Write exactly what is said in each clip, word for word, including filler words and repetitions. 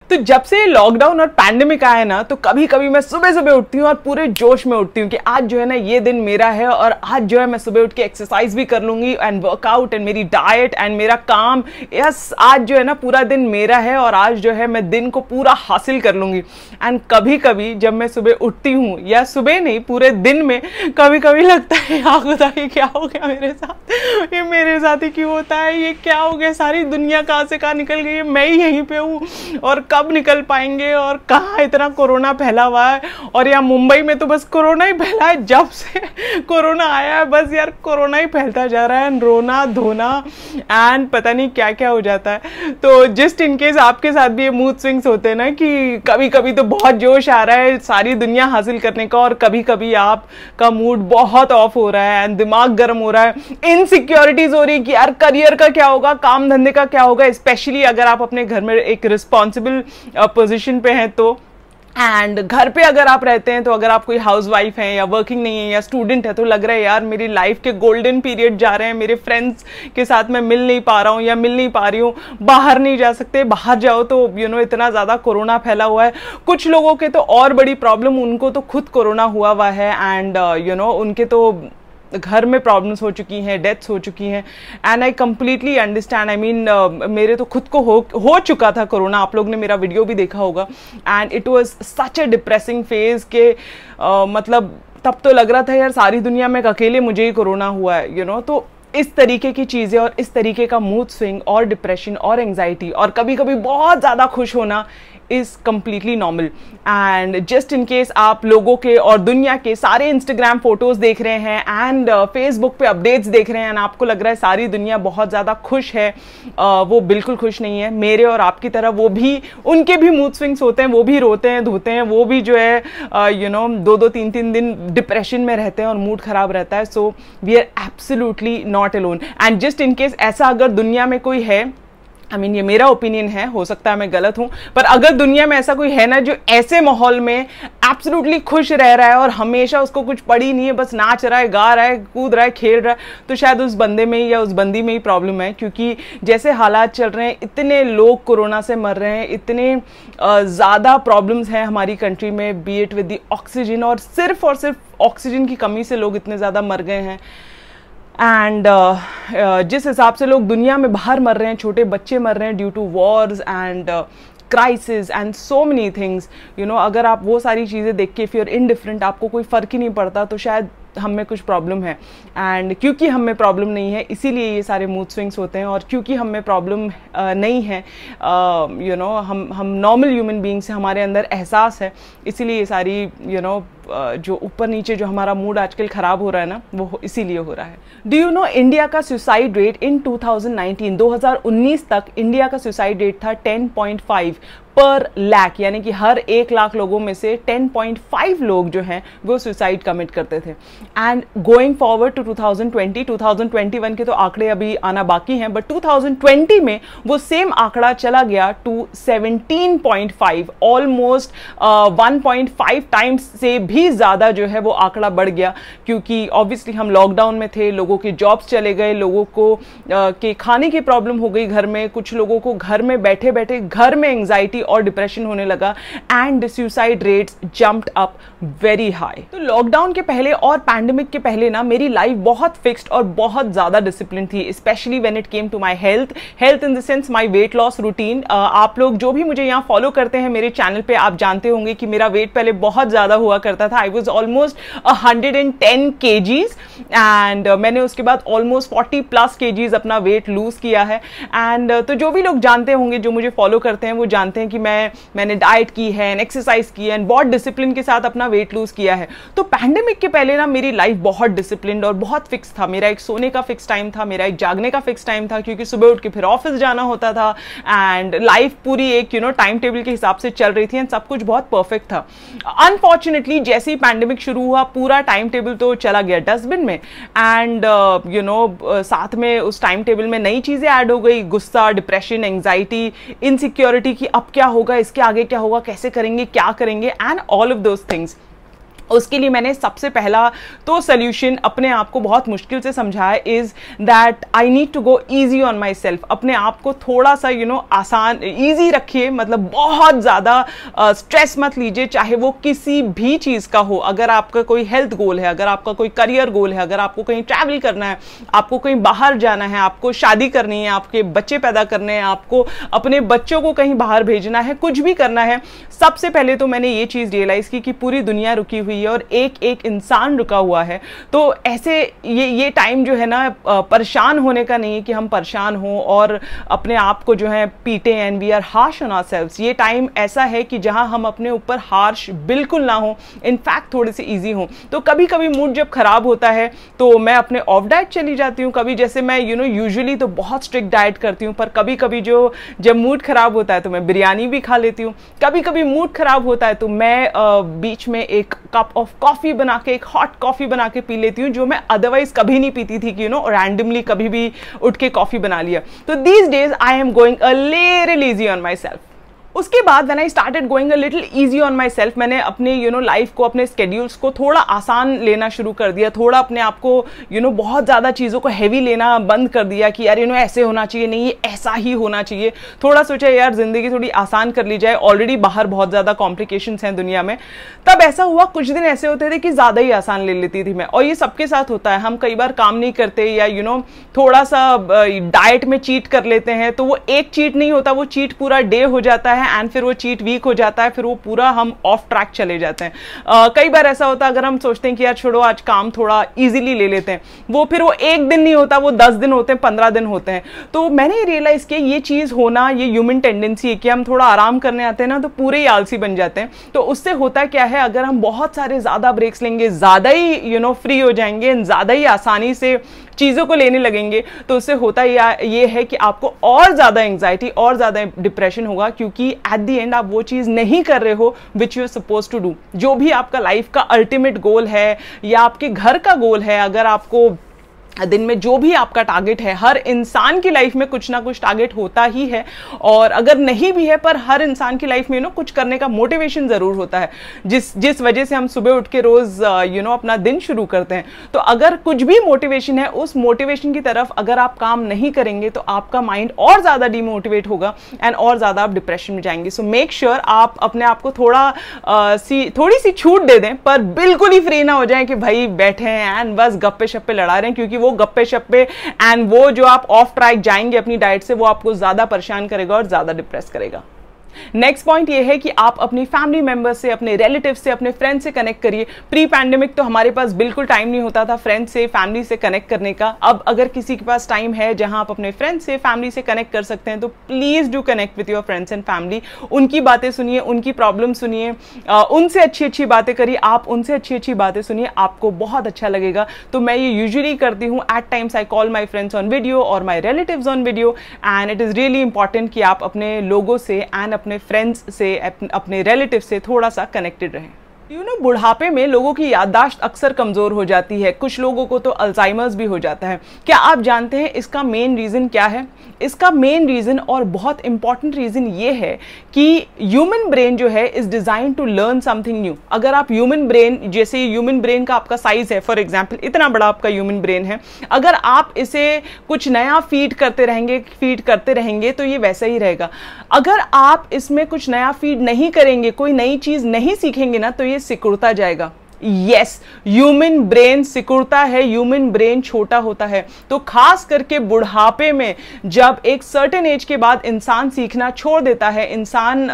तो जब से लॉकडाउन और पैंडेमिक आया ना, तो कभी कभी मैं सुबह सुबह उठती हूँ और पूरे जोश में उठती हूँ कि आज जो है ना ये दिन मेरा है और आज जो है मैं सुबह उठ के एक्सरसाइज भी कर लूंगी एंड वर्कआउट एंड मेरी डाइट एंड मेरा काम। यस, आज जो है ना पूरा दिन मेरा है और आज जो है मैं दिन को पूरा हासिल कर लूंगी। एंड कभी कभी जब मैं सुबह उठती हूँ, या सुबह नहीं पूरे दिन में, कभी कभी लगता है यार खुदा ये क्या हो गया मेरे साथ, ये मेरे साथ ही क्यों होता है, ये क्या हो गया, सारी दुनिया कहाँ से कहाँ निकल गई है, मैं ही यहीं पे हूँ और कब निकल पाएंगे, और कहाँ इतना कोरोना फैला हुआ है। और यहाँ मुंबई में तो बस कोरोना ही फैला है, जब से कोरोना आया है बस यार कोरोना ही फैलता जा रहा है, रोना धोना एंड पता नहीं क्या क्या हो जाता है। तो जस्ट इन केस आपके साथ भी ये मूड स्विंग्स होते हैं ना कि कभी कभी तो बहुत जोश आ रहा है सारी दुनिया हासिल करने का और कभी कभी आपका मूड बहुत ऑफ हो रहा है एंड दिमाग गर्म हो रहा है, इनसिक्योरिटीज हो रही है कि यार करियर का क्या होगा, काम धंधे का क्या होगा, स्पेशली अगर आप अपने घर में एक रिस्पॉन्सिबल पोजीशन पे हैं तो। एंड घर पे अगर आप रहते हैं तो अगर आप कोई हाउस वाइफ हैं या वर्किंग नहीं है या स्टूडेंट है तो लग रहा है यार मेरी लाइफ के गोल्डन पीरियड जा रहे हैं, मेरे फ्रेंड्स के साथ मैं मिल नहीं पा रहा हूँ या मिल नहीं पा रही हूँ, बाहर नहीं जा सकते, बाहर जाओ तो यू you नो know, इतना ज़्यादा कोरोना फैला हुआ है। कुछ लोगों के तो और बड़ी प्रॉब्लम, उनको तो खुद कोरोना हुआ हुआ है एंड यू नो उनके तो घर में प्रॉब्लम्स हो चुकी हैं, डेथ्स हो चुकी हैं and I completely understand. I mean मेरे तो खुद को हो हो चुका था कोरोना, आप लोग ने मेरा वीडियो भी देखा होगा and it was such a depressing phase के uh, मतलब तब तो लग रहा था यार सारी दुनिया में अकेले मुझे ही कोरोना हुआ है, यू you नो know? तो इस तरीके की चीज़ें और इस तरीके का मूड स्विंग और डिप्रेशन और एंग्जाइटी और कभी कभी बहुत ज़्यादा खुश होना is completely normal. And just in case आप लोगों के और दुनिया के सारे इंस्टाग्राम फोटोज़ देख रहे हैं एंड फेसबुक पे अपडेट्स देख रहे हैं एंड आपको लग रहा है सारी दुनिया बहुत ज़्यादा खुश है, uh, वो बिल्कुल खुश नहीं है। मेरे और आपकी तरह वो भी, उनके भी मूड स्विंग्स होते हैं, वो भी रोते हैं धोते हैं, वो भी जो है यू नो दो दो तीन तीन दिन डिप्रेशन में रहते हैं और मूड ख़राब रहता है। So we are absolutely not alone. And just in case ऐसा अगर दुनिया में कोई है, आई I मीन mean, ये मेरा ओपिनियन है, हो सकता है मैं गलत हूं, पर अगर दुनिया में ऐसा कोई है ना जो ऐसे माहौल में एब्सोल्युटली खुश रह रहा है और हमेशा उसको कुछ पड़ी नहीं है, बस नाच रहा है, गा रहा है, कूद रहा है, खेल रहा है, तो शायद उस बंदे में ही या उस बंदी में ही प्रॉब्लम है। क्योंकि जैसे हालात चल रहे हैं, इतने लोग कोरोना से मर रहे हैं, इतने ज़्यादा प्रॉब्लम्स हैं हमारी कंट्री में, be it with the oxygen, और सिर्फ और सिर्फ ऑक्सीजन की कमी से लोग इतने ज़्यादा मर गए हैं। एंड uh, uh, जिस हिसाब से लोग दुनिया में बाहर मर रहे हैं, छोटे बच्चे मर रहे हैं due to wars and crisis and so many things, you know अगर आप वो सारी चीज़ें देख के इफ़ यू आर इनडिफरेंट, आपको कोई फ़र्क ही नहीं पड़ता, तो शायद हम में कुछ प्रॉब्लम है। एंड क्योंकि हम में प्रॉब्लम नहीं है इसीलिए ये सारे मूड स्विंग्स होते हैं, और क्योंकि हम में प्रॉब्लम uh, नहीं है, यू नो हम हम नॉर्मल ह्यूमन बींग्स हैं, हमारे अंदर एहसास है, इसीलिए ये सारी यू नो जो ऊपर नीचे जो हमारा मूड आजकल ख़राब हो रहा है ना, वो इसीलिए हो रहा है। डू यू नो इंडिया का suicide rate in two thousand nineteen दो हज़ार उन्नीस तक इंडिया का सुसाइड रेट था टेन पॉइंट फाइव पर लाख, यानी कि हर एक लाख लोगों में से टेन पॉइंट फाइव लोग जो हैं वो सुसाइड कमिट करते थे। And going forward to two thousand twenty, two thousand twenty one के तो आंकड़े अभी आना बाकी हैं, बट टू थाउजेंड ट्वेंटी में वो सेम आंकड़ा चला गया to seventeen point five, almost one point five times से भी ज़्यादा जो है वो आंकड़ा बढ़ गया। क्योंकि ऑब्वियसली हम लॉकडाउन में थे, लोगों के जॉब्स चले गए, लोगों को uh, के खाने की प्रॉब्लम हो गई घर में, कुछ लोगों को घर में बैठे बैठे घर में एंग्जाइटी और डिप्रेशन होने लगा and suicide rates jumped up very high. तो लॉकडाउन के पहले और पैंडेमिक के पहले ना मेरी लाइफ बहुत फिक्स्ड और बहुत ज़्यादा डिसिप्लिन थी, specially when it came to my health health in the sense my weight loss routine. आप लोग जो भी मुझे यहाँ फॉलो करते हैं मेरे चैनल पे, आप जानते होंगे कि मेरा वेट पहले बहुत ज़्यादा हुआ करता था। I was almost hundred and ten kgs and मैंने उसके बाद ऑलमोस्ट फोर्टी प्लस केजीज अपना वेट लूज किया है। एंड uh, तो जो भी लोग जानते होंगे, जो मुझे फॉलो करते हैं, वो जानते हैं कि मैं मैंने डाइट की है, एक्सरसाइज की है, बहुत डिसिप्लिन के साथ अपना वेट लूज किया है। तो पैंडेमिक के पहले ना मेरी लाइफ बहुत डिसिप्लिन और बहुत फिक्स था। मेरा एक सोने का फिक्स टाइम था, मेरा एक जागने का फिक्स टाइम था, क्योंकि सुबह उठ के फिर ऑफिस जाना होता था एंड लाइफ पूरी एक यू नो टाइम टेबल के हिसाब से चल रही थी एंड सब कुछ बहुत परफेक्ट था। अनफॉर्चुनेटली जैसे ही पैंडेमिक शुरू हुआ, पूरा टाइम टेबल तो चला गया डस्टबिन में एंड यू नो साथ में उस टाइम टेबल में नई चीज़ें ऐड हो गई, गुस्सा, डिप्रेशन, एंग्जाइटी, इनसिक्योरिटी कि अब क्या होगा, इसके आगे क्या होगा, कैसे करेंगे, क्या करेंगे and all of those things. उसके लिए मैंने सबसे पहला तो सोल्यूशन अपने आप को बहुत मुश्किल से समझाया is that I need to go easy on myself. अपने आप को थोड़ा सा यू you नो know, आसान ईजी रखिए, मतलब बहुत ज़्यादा स्ट्रेस uh, मत लीजिए, चाहे वो किसी भी चीज़ का हो। अगर आपका कोई हेल्थ गोल है, अगर आपका कोई करियर गोल है, अगर आपको कहीं ट्रैवल करना है, आपको कहीं बाहर जाना है, आपको शादी करनी है, आपके बच्चे पैदा करने हैं, आपको अपने बच्चों को कहीं बाहर भेजना है, कुछ भी करना है, सबसे पहले तो मैंने ये चीज़ रियलाइज़ की कि पूरी दुनिया रुकी हुई है और एक एक इंसान रुका हुआ है। तो ऐसे ये ये टाइम जो है ना परेशान होने का नहीं है कि हम परेशान हों और अपने आप को जो है पीटे and we are harsh on ourselves. ये टाइम ऐसा है कि जहां हम अपने ऊपर हार्श बिल्कुल ना हो, इनफैक्ट थोड़े से इजी हो। तो कभी कभी मूड जब खराब होता है तो मैं अपने ऑफ डाइट चली जाती हूँ। कभी जैसे मैं यू नो यूजुअली तो बहुत स्ट्रिक्ट डाइट करती हूँ, पर कभी कभी जो जब मूड खराब होता है तो मैं बिरयानी भी खा लेती हूँ। कभी कभी मूड खराब होता है तो मैं आ, बीच में एक कप ऑफ कॉफी बना के, एक हॉट कॉफी बना के पी लेती हूँ, जो मैं अदरवाइज कभी नहीं पीती थी कि यू नो रैंडमली कभी भी उठ के कॉफी बना लिया। तो these days I am going a little easy on myself. उसके बाद when I started going a little easy on myself, मैंने अपने यू नो लाइफ को, अपने स्केड्यूल्स को थोड़ा आसान लेना शुरू कर दिया। थोड़ा अपने आप को यू नो बहुत ज़्यादा चीज़ों को हैवी लेना बंद कर दिया कि यार यू नो ऐसे होना चाहिए, नहीं ये ऐसा ही होना चाहिए। थोड़ा सोचा यार ज़िंदगी थोड़ी आसान कर ली जाए, ऑलरेडी बाहर बहुत ज़्यादा कॉम्प्लिकेशंस हैं दुनिया में। तब ऐसा हुआ, कुछ दिन ऐसे होते थे कि ज़्यादा ही आसान ले लेती थी मैं, और ये सबके साथ होता है। हम कई बार काम नहीं करते या यू नो थोड़ा सा डाइट में चीट कर लेते हैं, तो वो एक चीट नहीं होता, वो चीट पूरा डे हो जाता है एंड फिर वो चीट वीक हो जाता है, फिर वो पूरा हम ऑफ ट्रैक चले जाते हैं। uh, कई बार ऐसा होता है अगर हम सोचते हैं कि यार छोड़ो आज काम थोड़ा इजीली ले लेते हैं, वो फिर वो एक दिन नहीं होता, वो दस दिन होते हैं, पंद्रह दिन होते हैं। तो मैंने रियलाइज किया ये चीज होना, ये ह्यूमन टेंडेंसी है कि हम थोड़ा आराम करने आते हैं ना तो पूरे ही आलसी बन जाते हैं। तो उससे होता क्या है, अगर हम बहुत सारे ज्यादा ब्रेक्स लेंगे, ज्यादा ही यू नो फ्री हो जाएंगे, ज्यादा ही आसानी से चीज़ों को लेने लगेंगे, तो उससे होता ये है कि आपको और ज़्यादा एंग्जाइटी और ज़्यादा डिप्रेशन होगा, क्योंकि एट द एंड आप वो चीज़ नहीं कर रहे हो which you are suppose to do. जो भी आपका लाइफ का अल्टीमेट गोल है या आपके घर का गोल है, अगर आपको दिन में जो भी आपका टारगेट है, हर इंसान की लाइफ में कुछ ना कुछ टारगेट होता ही है, और अगर नहीं भी है पर हर इंसान की लाइफ में यू नो कुछ करने का मोटिवेशन ज़रूर होता है, जिस जिस वजह से हम सुबह उठ के रोज़ यू नो अपना दिन शुरू करते हैं। तो अगर कुछ भी मोटिवेशन है, उस मोटिवेशन की तरफ अगर आप काम नहीं करेंगे तो आपका माइंड और ज़्यादा डीमोटिवेट होगा एंड और ज़्यादा आप डिप्रेशन में जाएंगे। सो मेक श्योर आप अपने आप को थोड़ा uh, सी थोड़ी सी छूट दे दें, पर बिल्कुल ही फ्री ना हो जाए कि भाई बैठे हैं एंड बस गप्पे शप्पे लड़ा रहे हैं, क्योंकि वो गप्पे शप्पे एंड वो जो आप ऑफ ट्रैक जाएंगे अपनी डाइट से, वो आपको ज्यादा परेशान करेगा और ज्यादा डिप्रेस करेगा। नेक्स्ट पॉइंट ये है कि आप अपनी फैमिली मेंबर से, अपने रिलेटिव से, अपने फ्रेंड से कनेक्ट करिए। प्री पैंडेमिक तो हमारे पास बिल्कुल टाइम नहीं होता था फ्रेंड से, फैमिली से कनेक्ट करने का। अब अगर किसी के पास टाइम है जहां आप अपने फ्रेंड से, फैमिली से कनेक्ट कर सकते हैं, तो please do connect with your friends and family. उनकी बातें सुनिए, उनकी प्रॉब्लम सुनिए, उनसे अच्छी अच्छी बातें करिए, आप उनसे अच्छी अच्छी बातें सुनिए, आपको बहुत अच्छा लगेगा। तो मैं ये यूजुअली करती हूँ, at times I call my friends on video और my relatives on video, and it is really important कि आप अपने लोगों से एंड अपने फ्रेंड्स से, अपने रिलेटिव से थोड़ा सा कनेक्टेड रहें। यू नो बुढ़ापे में लोगों की याददाश्त अक्सर कमज़ोर हो जाती है, कुछ लोगों को तो अल्जाइमर्स भी हो जाता है। क्या आप जानते हैं इसका मेन रीज़न क्या है? इसका मेन रीज़न और बहुत इंपॉर्टेंट रीज़न ये है कि ह्यूमन ब्रेन जो है is design to learn something new. अगर आप ह्यूमन ब्रेन, जैसे ह्यूमन ब्रेन का आपका साइज़ है, फॉर एग्जाम्पल इतना बड़ा आपका ह्यूमन ब्रेन है, अगर आप इसे कुछ नया फीड करते रहेंगे फीड करते रहेंगे तो ये वैसा ही रहेगा। अगर आप इसमें कुछ नया फीड नहीं करेंगे, कोई नई चीज़ नहीं सीखेंगे ना, तो ये सिकुड़ता जाएगा। यस, ह्यूमन ब्रेन सिकुड़ता है, ह्यूमन ब्रेन छोटा होता है। तो खास करके बुढ़ापे में जब एक सर्टेन एज के बाद इंसान सीखना छोड़ देता है, इंसान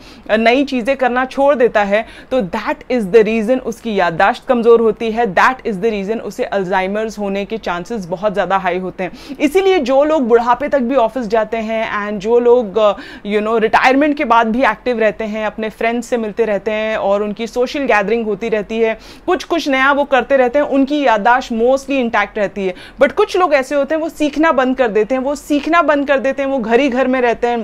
नई चीजें करना छोड़ देता है, तो दैट इज द रीजन उसकी याददाश्त कमजोर होती है, दैट इज द रीजन उसे अल्जाइमर्स होने के चांसेस बहुत ज्यादा हाई होते हैं। इसीलिए जो लोग बुढ़ापे तक भी ऑफिस जाते हैं एंड जो लोग यू नो रिटायरमेंट के बाद भी एक्टिव रहते हैं, अपने फ्रेंड्स से मिलते रहते हैं और उनकी सोशल गैदरिंग होती रहती है, कुछ कुछ नया वो करते रहते हैं, उनकी याददाश्त मोस्टली इंटैक्ट रहती है। बट कुछ लोग ऐसे होते हैं वो सीखना बंद कर देते हैं, वो सीखना बंद कर देते हैं, वो घर ही घर में रहते हैं,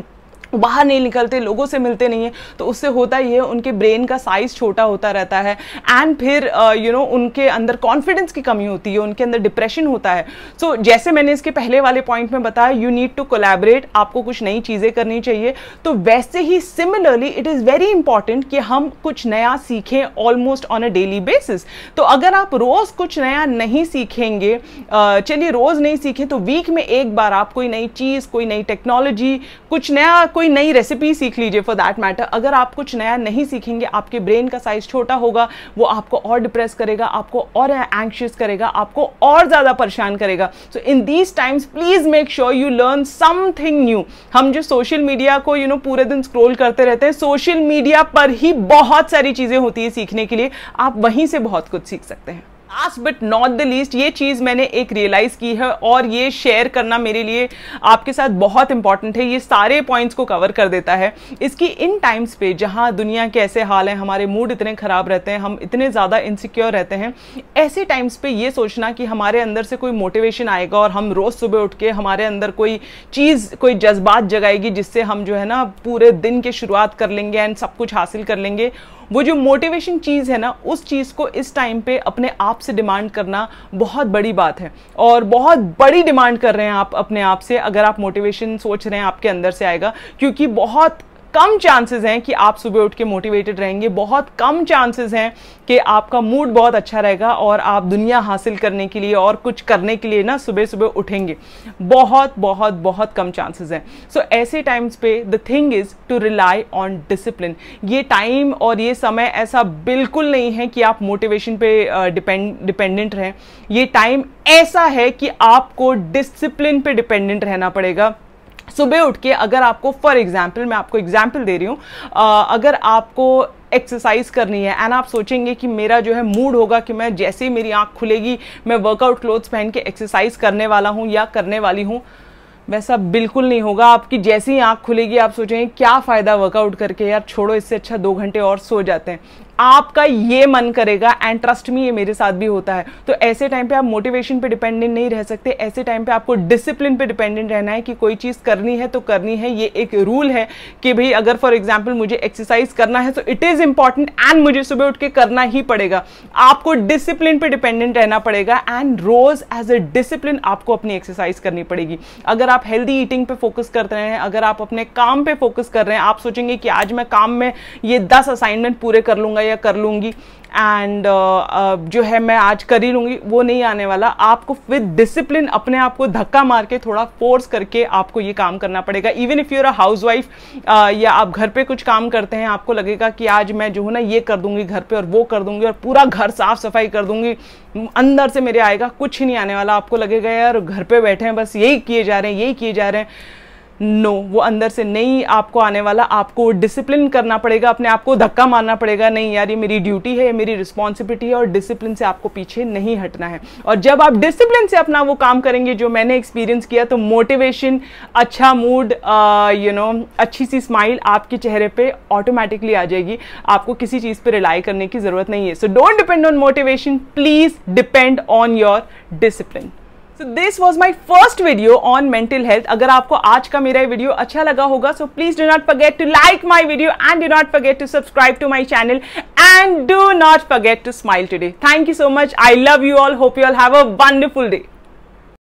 बाहर नहीं निकलते, लोगों से मिलते नहीं है, तो उससे होता ये है उनके ब्रेन का साइज छोटा होता रहता है एंड फिर यू नो उनके अंदर कॉन्फिडेंस की कमी होती है, उनके अंदर डिप्रेशन होता है। सो so, जैसे मैंने इसके पहले वाले पॉइंट में बताया, यू नीड टू कोलैबोरेट, आपको कुछ नई चीज़ें करनी चाहिए। तो वैसे ही similarly it is very important कि हम कुछ नया सीखें almost on a daily basis. तो अगर आप रोज़ कुछ नया नहीं सीखेंगे, चलिए रोज़ नहीं सीखें तो वीक में एक बार आप कोई नई चीज़, कोई नई टेक्नोलॉजी, कुछ नया कोई नई रेसिपी सीख लीजिए फॉर दैट मैटर। अगर आप कुछ नया नहीं सीखेंगे, आपके ब्रेन का साइज छोटा होगा, वो आपको और डिप्रेस करेगा, आपको और एंग्शियस करेगा, आपको और ज्यादा परेशान करेगा। So in these times please make sure you learn something new. हम जो सोशल मीडिया को यू you नो know, पूरे दिन स्क्रॉल करते रहते हैं, सोशल मीडिया पर ही बहुत सारी चीजें होती है सीखने के लिए, आप वहीं से बहुत कुछ सीख सकते हैं। Last but not the least, ये चीज़ मैंने एक रियलाइज़ की है और ये शेयर करना मेरे लिए आपके साथ बहुत इंपॉर्टेंट है। ये सारे पॉइंट्स को कवर कर देता है। इसकी इन टाइम्स पे जहाँ दुनिया के ऐसे हाल हैं, हमारे मूड इतने ख़राब रहते हैं, हम इतने ज़्यादा इनसिक्योर रहते हैं, ऐसे टाइम्स पे ये सोचना कि हमारे अंदर से कोई मोटिवेशन आएगा और हम रोज़ सुबह उठ के हमारे अंदर कोई चीज़, कोई जज्बात जगाएगी जिससे हम जो है ना पूरे दिन की शुरुआत कर लेंगे एंड सब कुछ हासिल कर लेंगे। वो जो मोटिवेशन चीज़ है ना, उस चीज़ को इस टाइम पे अपने आप से डिमांड करना बहुत बड़ी बात है और बहुत बड़ी डिमांड कर रहे हैं आप अपने आप से। अगर आप मोटिवेशन सोच रहे हैं आपके अंदर से आएगा, क्योंकि बहुत कम चांसेस हैं कि आप सुबह उठ के मोटिवेटेड रहेंगे, बहुत कम चांसेस हैं कि आपका मूड बहुत अच्छा रहेगा और आप दुनिया हासिल करने के लिए और कुछ करने के लिए ना सुबह सुबह उठेंगे। बहुत बहुत बहुत कम चांसेस हैं। सो so, ऐसे टाइम्स पे the thing is to rely on discipline. ये टाइम और ये समय ऐसा बिल्कुल नहीं है कि आप मोटिवेशन पे डिपेंड डिपेंडेंट रहें। ये टाइम ऐसा है कि आपको डिसिप्लिन पे डिपेंडेंट रहना पड़ेगा। सुबह उठ के अगर आपको, फॉर एग्जाम्पल मैं आपको एग्जाम्पल दे रही हूँ, अगर आपको एक्सरसाइज करनी है एंड आप सोचेंगे कि मेरा जो है मूड होगा कि मैं जैसे ही मेरी आंख खुलेगी मैं वर्कआउट क्लोथ्स पहन के एक्सरसाइज करने वाला हूँ या करने वाली हूँ, वैसा बिल्कुल नहीं होगा। आपकी जैसे ही आंख खुलेगी आप सोचेंगे क्या फ़ायदा वर्कआउट करके, यार छोड़ो, इससे अच्छा दो घंटे और सो जाते हैं। आपका ये मन करेगा एंड ट्रस्ट मी, ये मेरे साथ भी होता है। तो ऐसे टाइम पे आप मोटिवेशन पे डिपेंडेंट नहीं रह सकते। ऐसे टाइम पे आपको डिसिप्लिन पे डिपेंडेंट रहना है कि कोई चीज़ करनी है तो करनी है। ये एक रूल है कि भाई अगर फॉर एग्जाम्पल मुझे एक्सरसाइज करना है तो इट इज़ इंपॉर्टेंट एंड मुझे सुबह उठ के करना ही पड़ेगा। आपको डिसिप्लिन पे डिपेंडेंट रहना पड़ेगा एंड रोज एज अ डिसिप्लिन आपको अपनी एक्सरसाइज करनी पड़ेगी। अगर आप हेल्दी ईटिंग पे फोकस करते हैं, अगर आप अपने काम पे फोकस कर रहे हैं, आप सोचेंगे कि आज मैं काम में ये दस असाइनमेंट पूरे कर लूंगा या कर लूंगी एंड uh, uh, जो है मैं आज कर ही लूंगी, वो नहीं आने वाला। आपको विद डिसिप्लिन अपने आप को धक्का मार के, थोड़ा फोर्स करके आपको ये काम करना पड़ेगा। Even if you're a housewife या आप घर पे कुछ काम करते हैं, आपको लगेगा कि आज मैं जो है ना ये कर दूंगी घर पे और वो कर दूंगी और पूरा घर साफ सफाई कर दूंगी, अंदर से मेरे आएगा कुछ ही नहीं आने वाला। आपको लगेगा यार घर पे बैठे हैं बस यही किए जा रहे हैं यही किए जा रहे हैं। नो no, वो अंदर से नहीं आपको आने वाला। आपको डिसिप्लिन करना पड़ेगा, अपने आप को धक्का मारना पड़ेगा, नहीं यार ये मेरी ड्यूटी है, ये मेरी रिस्पॉन्सिबिलिटी है और डिसिप्लिन से आपको पीछे नहीं हटना है। और जब आप डिसिप्लिन से अपना वो काम करेंगे जो मैंने एक्सपीरियंस किया, तो मोटिवेशन, अच्छा मूड, यू नो अच्छी सी स्माइल आपके चेहरे पे ऑटोमेटिकली आ जाएगी। आपको किसी चीज़ पे रिलाई करने की ज़रूरत नहीं है। So don't depend on motivation, please depend on your discipline. So this was my first video on mental health. अगर आपको आज का मेरा वीडियो अच्छा लगा होगा, so please do not forget to like my video and do not forget to subscribe to my channel and do not forget to smile today. Thank you so much. I love you all. Hope you all have a wonderful day.